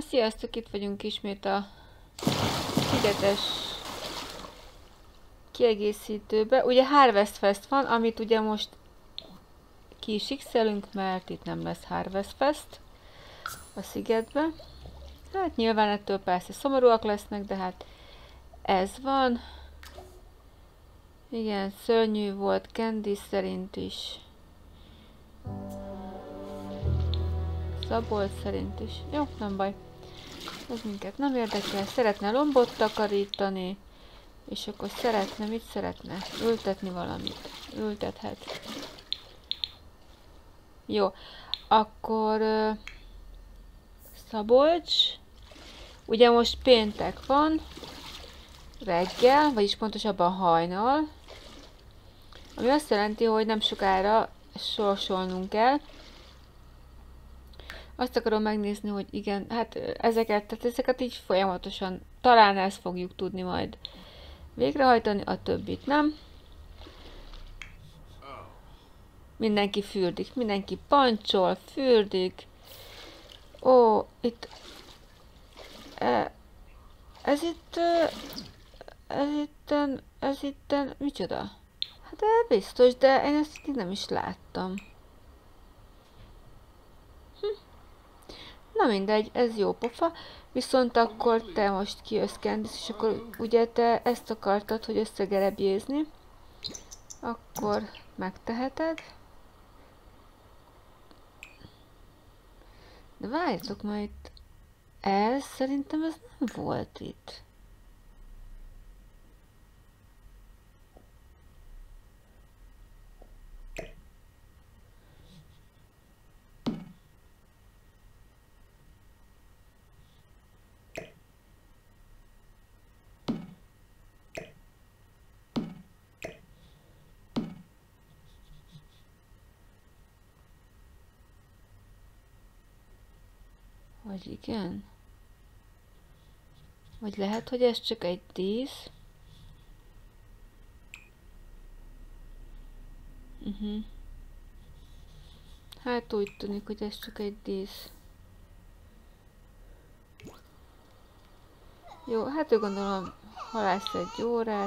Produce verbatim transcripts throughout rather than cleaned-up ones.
Sziasztok, itt vagyunk ismét a szigetes kiegészítőbe. Ugye Harvest Fest van, amit ugye most ki is x-elünk, mert itt nem lesz Harvest Fest a szigetbe. Hát nyilván ettől persze szomorúak lesznek, de hát ez van. Igen, szörnyű volt Candy szerint is. Szabolt szerint is. Jó, nem baj. Ez minket nem érdekel. Szeretne lombot takarítani, és akkor szeretne, mit szeretne? Ültetni valamit. Ültethet. Jó, akkor uh, Szabolcs. Ugye most péntek van, reggel, vagyis pontosabban hajnal, ami azt jelenti, hogy nem sokára sorsolnunk kell. Azt akarom megnézni, hogy igen, hát ezeket, tehát ezeket így folyamatosan, talán ezt fogjuk tudni majd végrehajtani, a többit nem. Mindenki fürdik, mindenki pancsol, fürdik. Ó, itt... Ez itt... Ez itten... Ez itten... Micsoda? Hát biztos, de én ezt itt nem is láttam. Hm. Na mindegy, ez jó pofa. Viszont akkor te most kijössz, Candice, és akkor ugye te ezt akartad, hogy összegerebjézni. Akkor megteheted. De várjatok majd itt. Ez szerintem ez nem volt itt. Vagy igen? Vagy lehet, hogy ez csak egy dísz? Uh-huh. Hát úgy tűnik, hogy ez csak egy dísz. Jó, hát ő gondolom halász egy órát.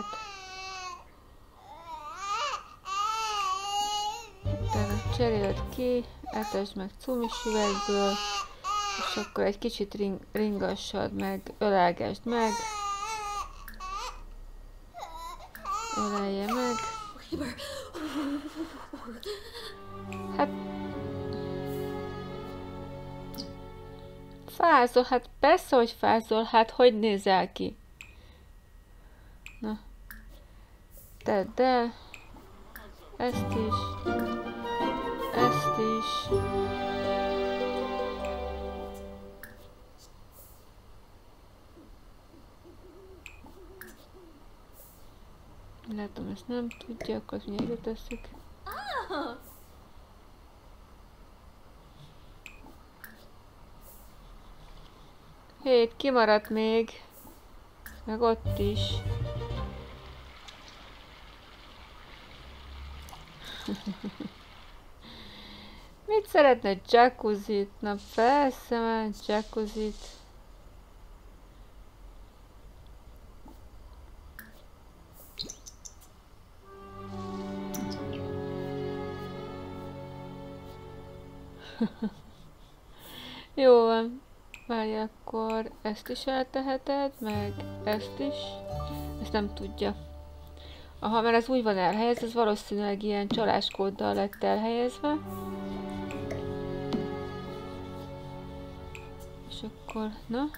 Utána cseréld ki, eltesd meg cumis üvegből, és akkor egy kicsit ring, ringassad meg, ölelgesd meg. Ölelje meg. Hát... Fázol, hát persze, hogy fázol, hát hogy nézel ki? Na. Tedd el. Ezt is. Ezt is. Látom, ezt nem tudja, akkor azt mindjárt ide tesszük. Hét, kimaradt még. Meg ott is. Mit szeretne? Jacuzzit? Na persze már, jacuzzit. Jó van. Várj, akkor ezt is elteheted, meg ezt is. Ezt nem tudja. Aha, mert ez úgy van elhelyezve, ez valószínűleg ilyen csaláskóddal lett elhelyezve. És akkor, na.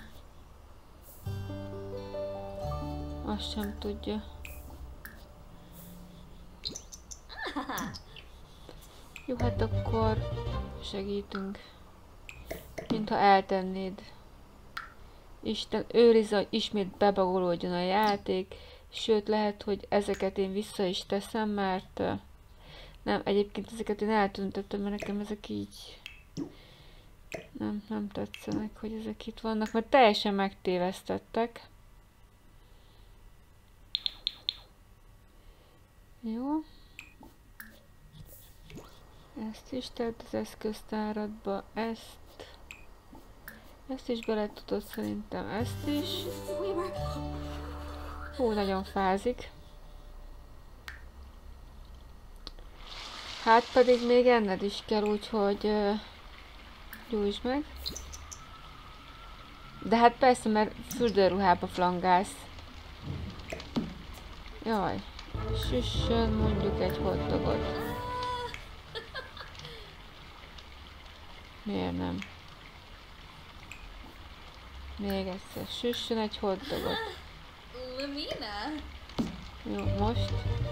Azt sem tudja. Jó, hát akkor segítünk. Mintha eltennéd. Isten őrizze, hogy ismét bebagolódjon a játék. Sőt, lehet, hogy ezeket én vissza is teszem, mert uh, nem, egyébként ezeket én eltüntettem, mert nekem ezek így nem, nem tetszenek, hogy ezek itt vannak, mert teljesen megtévesztettek. Jó. Ezt is tedd az eszköztáradba, ezt, Ezt is bele tudod szerintem, ezt is. Hú, nagyon fázik. Hát pedig még enned is kell, úgyhogy uh, gyújtsd meg. De hát persze, mert fürdőruhába flangálsz. Jaj, süssön mondjuk egy hotdogot. Miért nem? Még egyszer, süssön egy hotdogot. Lamina. Jó, most.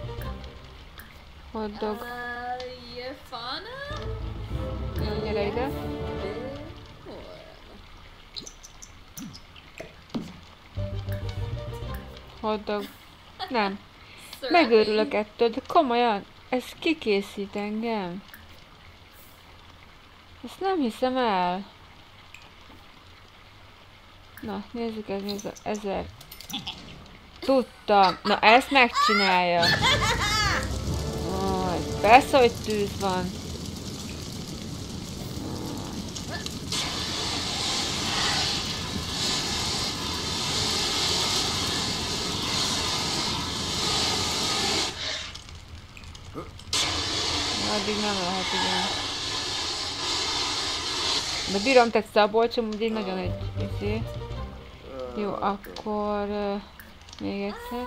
Hotdog. Uh, Yafana? Jó, gyere ide. Hotdog. Nem. Megőrülök ettől, de komolyan, ez kikészít engem. Ezt nem hiszem el. Na, nézzük, ez nézd, ezer. Tudtam. Na, ezt megcsinálja. Aj, persze, hogy tűz van. Addig nem lehet, igen. De bírom, tehát Szabolcsom, ugye nagyon egy izé. Jó, akkor uh, még egyszer.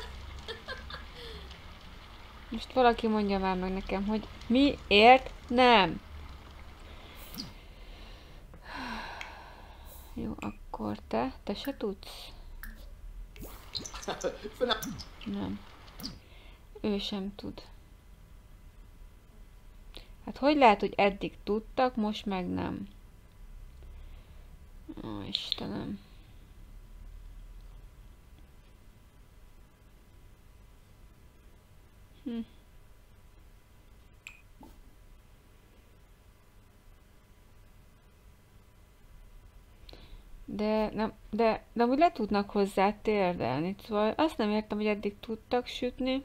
Most valaki mondja már meg nekem, hogy miért nem? Jó, akkor te, te se tudsz? Nem. Ő sem tud. Hát hogy lehet, hogy eddig tudtak, most meg nem? Ó, Istenem. Hm. De nem, de, de úgy le tudnak hozzá térdelni, szóval azt nem értem, hogy eddig tudtak sütni.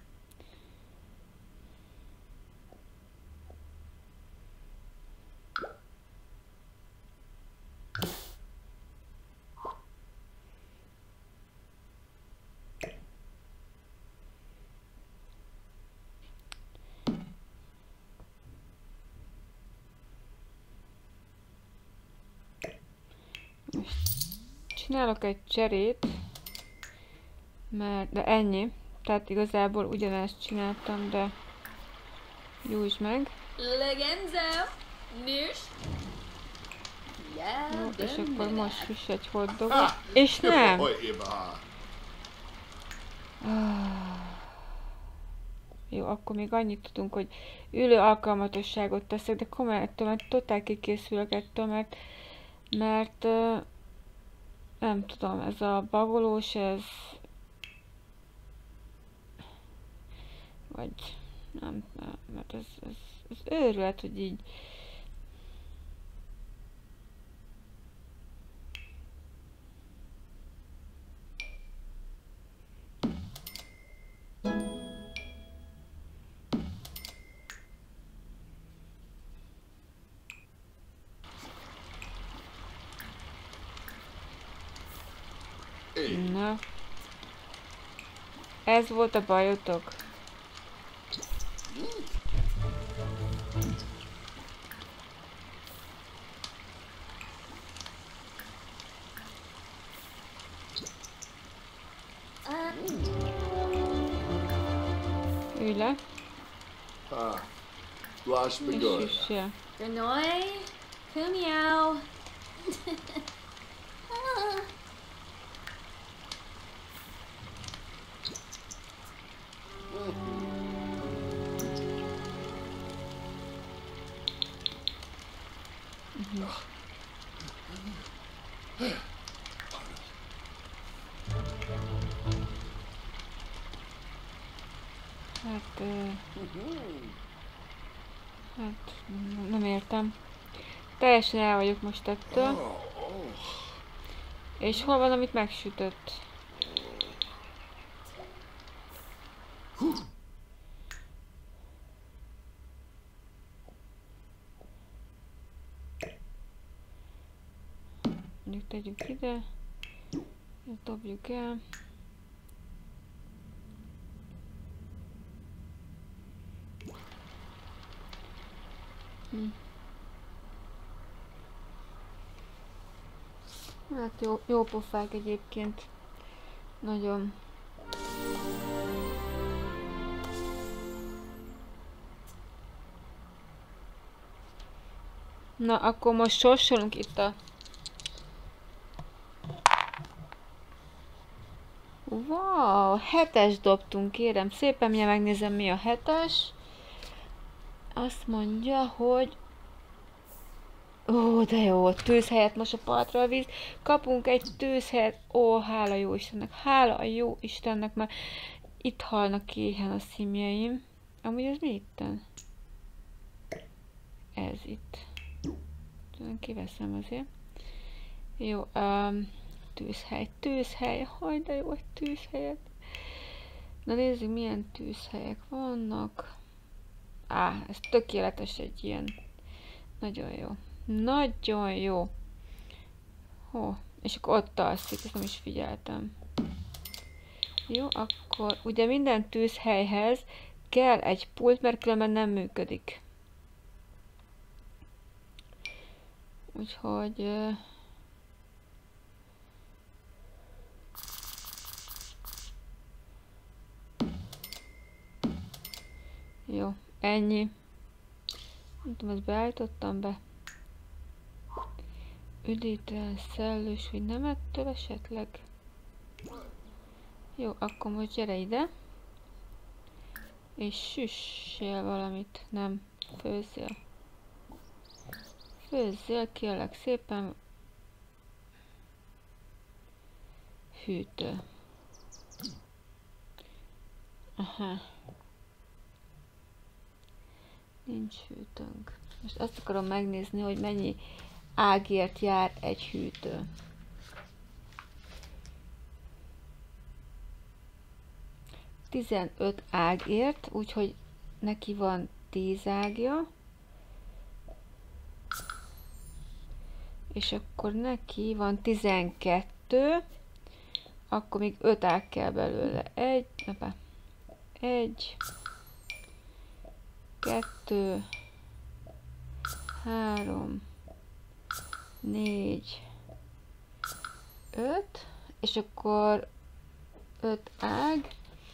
Most csinálok egy cserét, mert, de ennyi. Tehát igazából ugyanezt csináltam, de gyújtsd meg. Legenzo. Nős. Jó, és akkor most süss egy hotdogot. És nem! Jó, akkor még annyit tudunk, hogy ülő alkalmatosságot teszek, de komolyan ettől, mert totál kikészülök ettől, mert, mert uh, nem tudom, ez a bagolós, ez vagy nem, nem mert ez, ez, ez őrület, hogy így na. Ez volt a bajotok? Ülj le. És süssél. Granoi. Kumiao. Hát, uh, hát nem értem. Teljesen el vagyok most ettől. És hol van, amit megsütött? mondjuk tegyük ide, ezt dobjuk el. Hm. Hát jó, jó pofák egyébként. Nagyon. Na, akkor most sorsolunk itt a... Wow, hetes dobtunk, kérem szépen, mindjárt megnézem mi a hetes. Azt mondja, hogy... Ó, de jó, tűzhelyet most a partra a víz. Kapunk egy tűzhelyet. Ó, hála jó Istennek, hála a jó Istennek, mert itt halnak éhen a szimjeim. Amúgy ez mi itten? Ez itt. Kiveszem azért. Jó, um, tűzhely, tűzhely, haj, de jó, egy tűzhelyet. Na nézzük, milyen tűzhelyek vannak. Á, ez tökéletes egy ilyen. Nagyon jó. Nagyon jó. Hó, és akkor ott alszik, ezt nem is figyeltem. Jó, akkor ugye minden tűzhelyhez kell egy pult, mert különben nem működik. Úgyhogy... Uh, jó, ennyi. Nem tudom, ezt beállítottam be. Üdítően szellős, hogy nem ettől esetleg? Jó, akkor most gyere ide. És süssél valamit. Nem, főzzél. Főzzél, kérlek szépen. Hűtő. Aha. Nincs hűtőnk. Most azt akarom megnézni, hogy mennyi ágért jár egy hűtő. tizenöt ágért, úgyhogy neki van tíz ágja. És akkor neki van tizenkettő. Akkor még öt ág kell belőle. Egy, napá, egy, kettő, három, négy, öt, és akkor öt ág.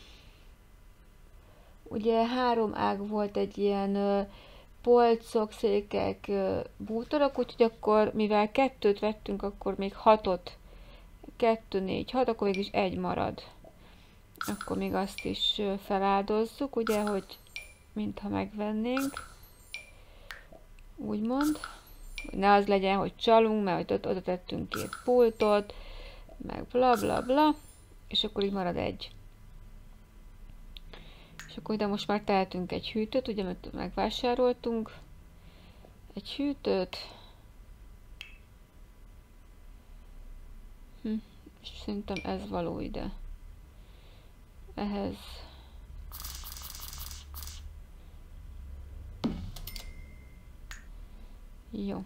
Ugye három ág volt egy ilyen ö, polcok, székek, ö, bútorok, úgyhogy akkor, mivel kettőt vettünk, akkor még hatot, kettő, négy, hat, akkor mégis egy marad. Akkor még azt is ö, feláldozzuk, ugye, hogy mintha megvennénk. Úgymond. Ne az legyen, hogy csalunk, mert hogy oda tettünk két pultot, meg bla bla bla, és akkor így marad egy. És akkor ide most már tehetünk egy hűtőt, ugye, mert megvásároltunk egy hűtőt. Hm, és szerintem ez való ide. Ehhez. Jó.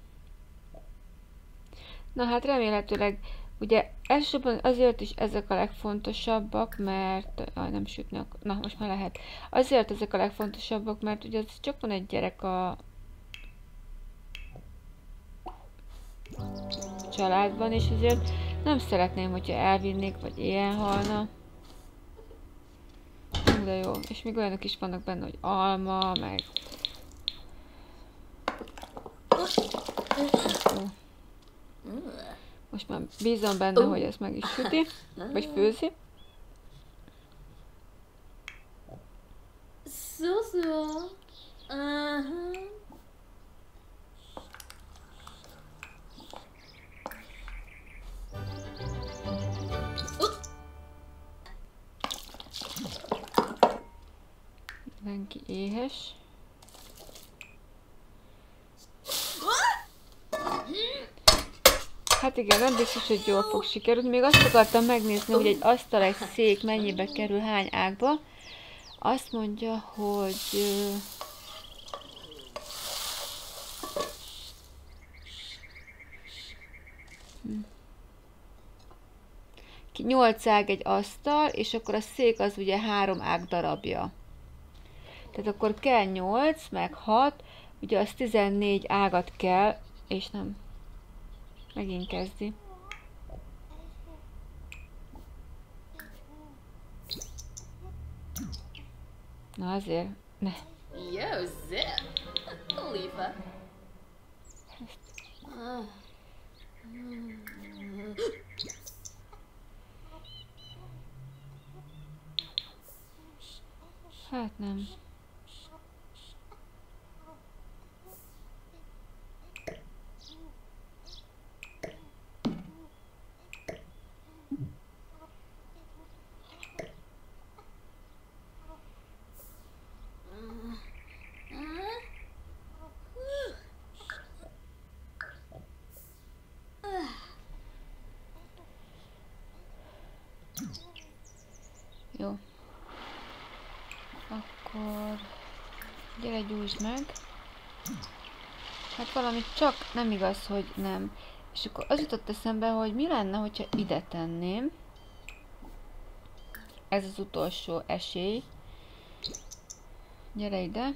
Na hát remélhetőleg, ugye elsősorban azért is ezek a legfontosabbak, mert... Ah, nem sütnek. Na, most már lehet. Azért ezek a legfontosabbak, mert ugye az csak van egy gyerek a családban, és azért nem szeretném, hogyha elvinnék, vagy ilyen halna. De jó. És még olyanok is vannak benne, hogy alma, meg... Jó. Most már bízom benne, hogy ezt meg is süti, vagy főzi. Szó-szó. Aha. Mindenki éhes. Hát igen, nem biztos, hogy jól fog sikerülni. Még azt akartam megnézni, hogy egy asztal, egy szék mennyibe kerül, hány ágba. Azt mondja, hogy... Hm. nyolc ág egy asztal, és akkor a szék az ugye három ág darabja. Tehát akkor kell nyolc, meg hat, ugye az tizennégy ágat kell, és nem. Megint kezdi. Na azért, ne. Yo, zip! Khalifa. Hát nem. Jó. Akkor gyere, gyújtsd meg. Hát valami csak nem igaz, hogy nem. És akkor az jutott eszembe, hogy mi lenne, hogyha ide tenném. Ez az utolsó esély. Gyere ide.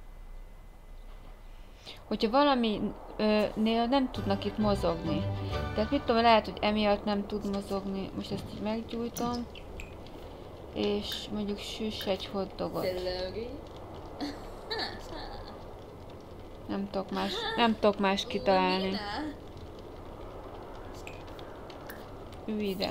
Hogyha valaminél nem tudnak itt mozogni. Tehát mit tudom, lehet, hogy emiatt nem tud mozogni. Most ezt így meggyújtom. És mondjuk süss egy hotdogot. Nem tudok más, nem tudok más kitalálni. Ülj ide.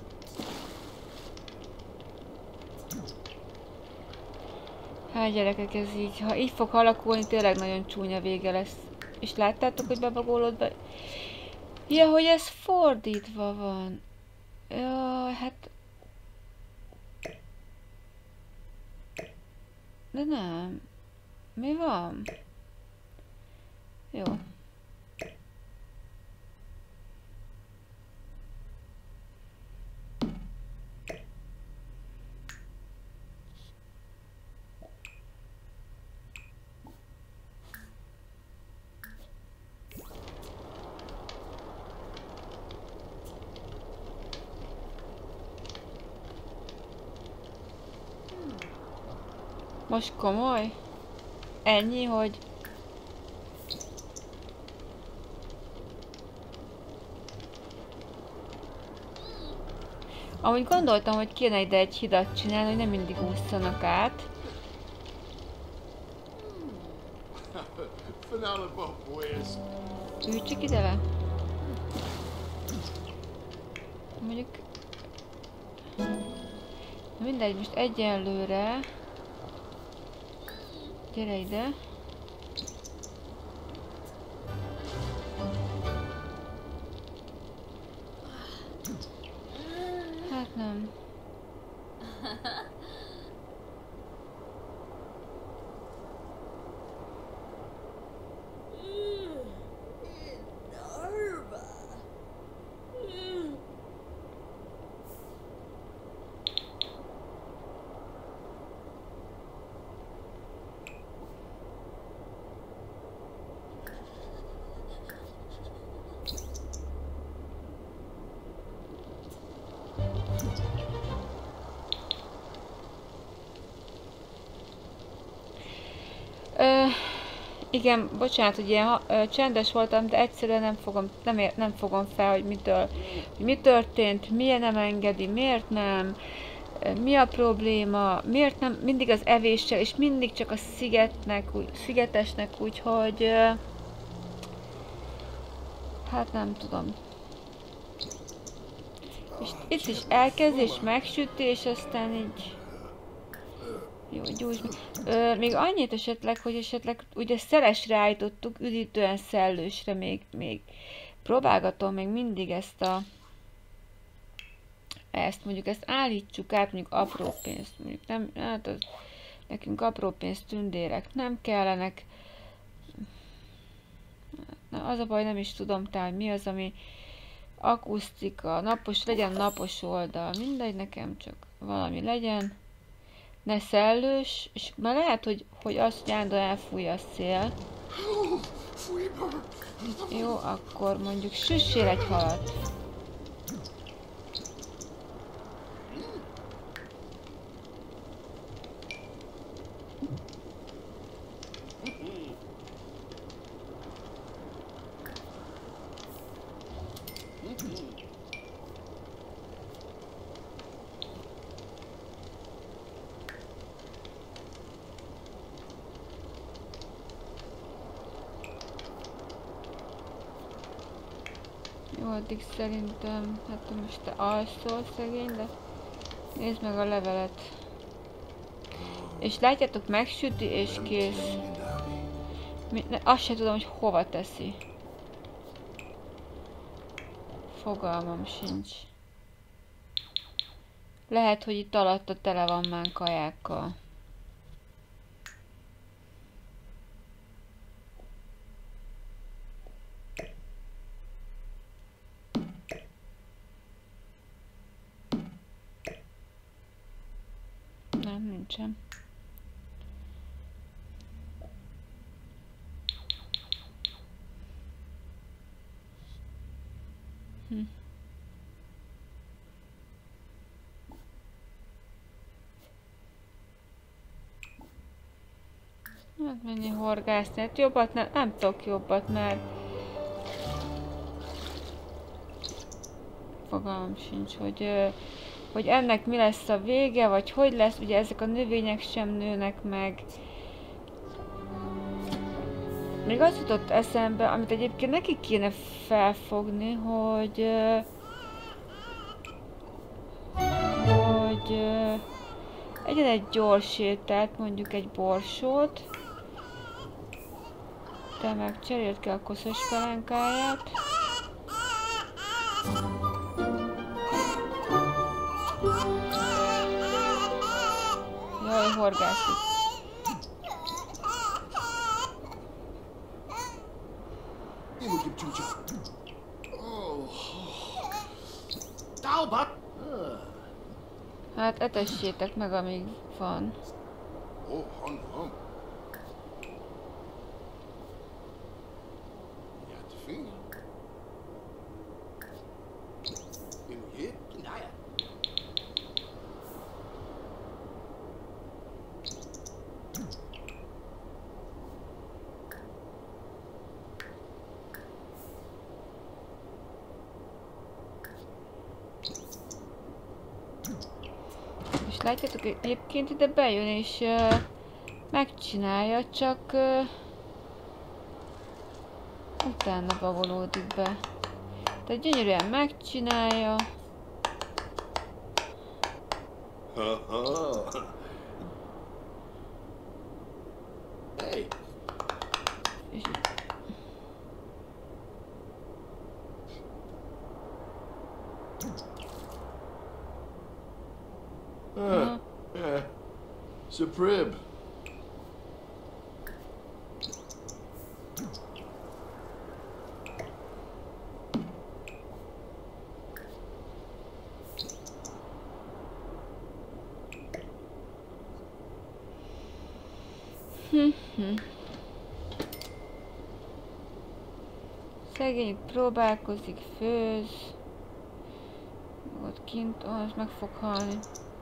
Hát gyerekek, ez így, ha így fog alakulni, tényleg nagyon csúnya vége lesz. És láttátok, hogy bebagolódva? Ja, hogy ez fordítva van. Jaj, hát... De nem. Mi van? Jó. Most komoly? Ennyi, hogy... Amúgy gondoltam, hogy kéne ide egy hidat csinálni, hogy nem mindig ússzanak át. Ülj csak ide le. Mondjuk... Mindegy, most egyenlőre... Gyere ide. Hát nem. Ö, igen, bocsánat, hogy ilyen ha, ö, csendes voltam, de egyszerűen nem fogom, nem, ér, nem fogom fel, hogy mitől, hogy mi történt, miért nem engedi, miért nem, ö, mi a probléma, miért nem, mindig az evéssel, és mindig csak a szigetnek, úgy, szigetesnek, úgyhogy ö, hát nem tudom. És itt is elkezd, és megsüti, és aztán így... Jó, gyújtsd meg. Ö, még annyit esetleg, hogy esetleg ugye szelesre állítottuk, üdítően szellősre még, még próbálgatom még mindig ezt a ezt mondjuk ezt állítsuk át, mondjuk apró pénzt, mondjuk nem, hát az, nekünk apró pénzt tündérek nem kellenek. Na, az a baj, nem is tudom talán mi az, ami akusztika, napos, legyen napos oldal, mindegy, nekem csak valami legyen. Ne szellős, és már lehet, hogy, hogy azt állandóan elfújja a szél. Jó, akkor mondjuk süssél egy halat. Jó, addig szerintem, hát most te alszol szegény, de nézd meg a levelet. És látjátok, megsüti és kész. Mi, ne, azt sem tudom, hogy hova teszi. Fogalmam sincs. Lehet, hogy itt alatta tele van már kajákkal. Nem, nincsen. Hm. Hát menni horgászni, hát jobbat nem, nem tudok jobbat, mert fogalmam sincs, hogy, hogy ennek mi lesz a vége, vagy hogy lesz, ugye ezek a növények sem nőnek meg. Még az jutott eszembe, amit egyébként neki kéne felfogni, hogy hogy egyen egy gyors sétát, mondjuk egy borsót, te meg cseréld ki a koszos palánkáját. Jaj, horgászik. Hát etessétek meg, amíg van. És látjátok, egyébként ide bejön és uh, megcsinálja, csak uh, utána bavolódik be. Tehát gyönyörűen megcsinálja. Hey. És Uh, yeah. Suprib. szegény próbálkozik, főz. Ott kint, az meg fog halni.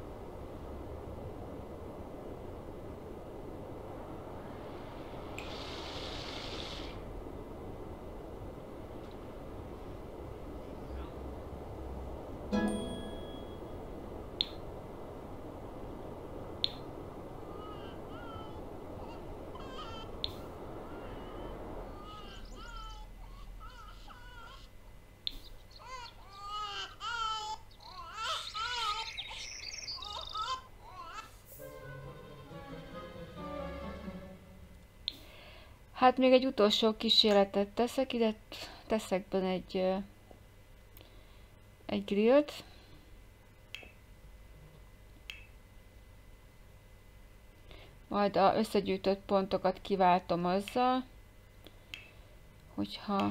Hát még egy utolsó kísérletet teszek, ide teszek benne egy, egy grillt. Majd az összegyűjtött pontokat kiváltom azzal, hogyha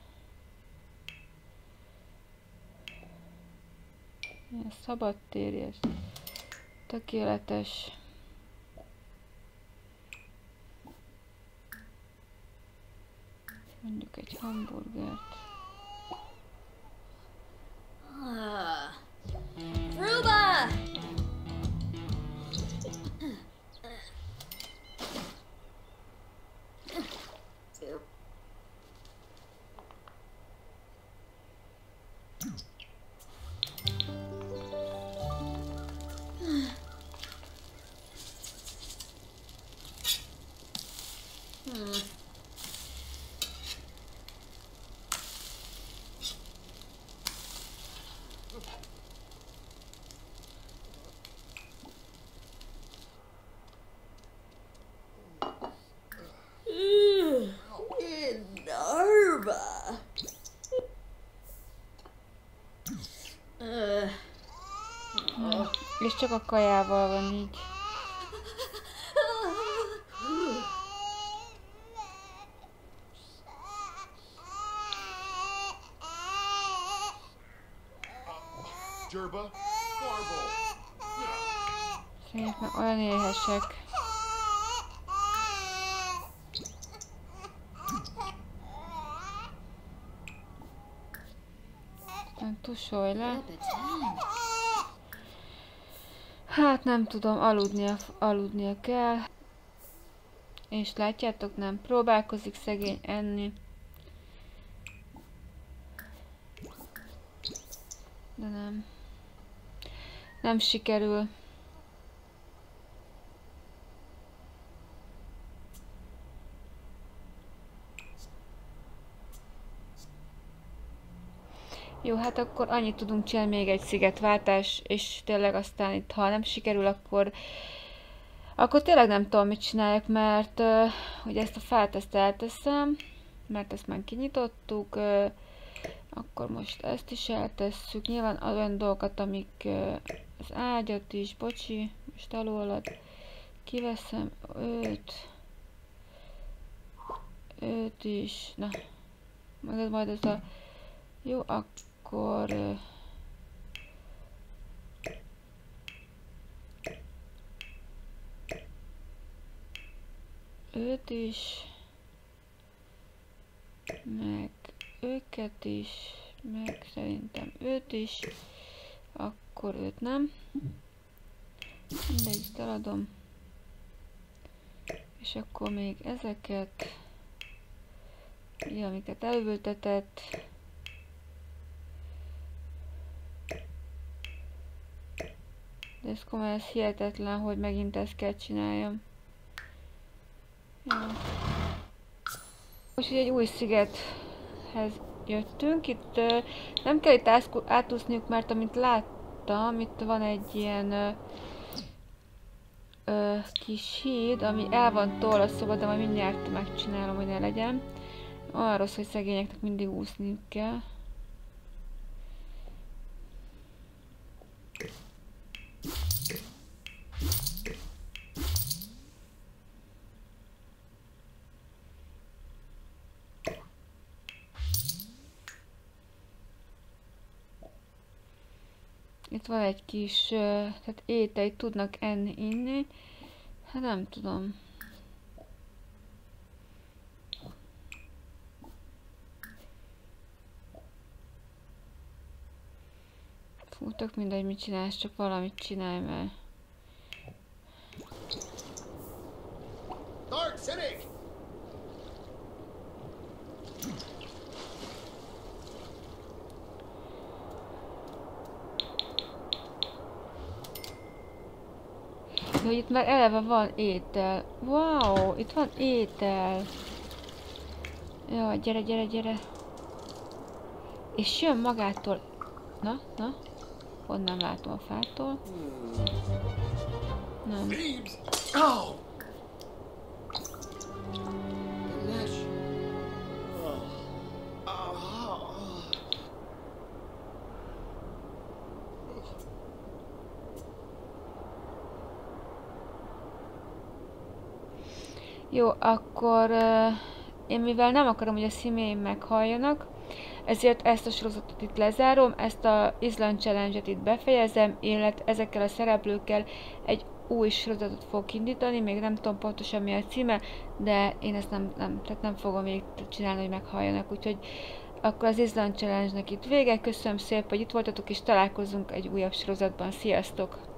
ilyen szabadtéri, ez tökéletes. Mondjuk egy hamburgert. Ah. Ruba! Fruba. Uh. Na, és csak a kajával van így. Jerba, Marble. Szép, mert olyan éhesek. Nem tusolj le. Hát nem tudom, aludnia, aludnia kell. És látjátok, nem próbálkozik szegény enni. De nem. Nem sikerül. Jó, hát akkor annyit tudunk csinálni, még egy szigetváltás, és tényleg aztán itt, ha nem sikerül, akkor akkor tényleg nem tudom, mit csináljak, mert uh, ugye ezt a fát ezt elteszem, mert ezt már kinyitottuk, uh, akkor most ezt is eltesszük, nyilván olyan dolgokat, amik uh, az ágyat is, bocsi, most alólat, kiveszem őt, őt is, na, majd, majd ez a, jó, akkor uh, őt is, meg őket is, meg szerintem őt is, akkor őt nem. Mindegy, eladom. És akkor még ezeket, ugye, amiket elültetett. De ez komoly, ez hihetetlen, hogy megint ezt kell csináljam. Ja. Most egy új szigethez jöttünk. Itt uh, nem kell itt átúszniuk, mert amint láttam, itt van egy ilyen uh, uh, kis híd, ami el van tolva szoba, de majd mindjárt megcsinálom, hogy ne legyen. Olyan rossz, hogy szegényeknek mindig úszniuk kell. Itt van egy kis, uh, tehát ételt tudnak enni, inni. Hát nem tudom. Fú, tök mindegy, mit csinálsz, csak valamit csinálj már. Dark Cynic! Hogy itt már eleve van étel. Wow, itt van étel. Jaj, gyere, gyere, gyere. És jön magától. Na, na. Honnan látom a fától? Nem. Oh! Lesh. Oh. Oh. Jó, akkor uh, én mivel nem akarom, hogy a színeim meghalljanak, ezért ezt a sorozatot itt lezárom, ezt a Island Challenge-et itt befejezem, illetve ezekkel a szereplőkkel egy új sorozatot fogok indítani, még nem tudom pontosan mi a címe, de én ezt nem, nem, tehát nem fogom még csinálni, hogy meghalljanak, úgyhogy akkor az Island Challenge-nek itt vége, köszönöm szépen, hogy itt voltatok, és találkozunk egy újabb sorozatban, sziasztok!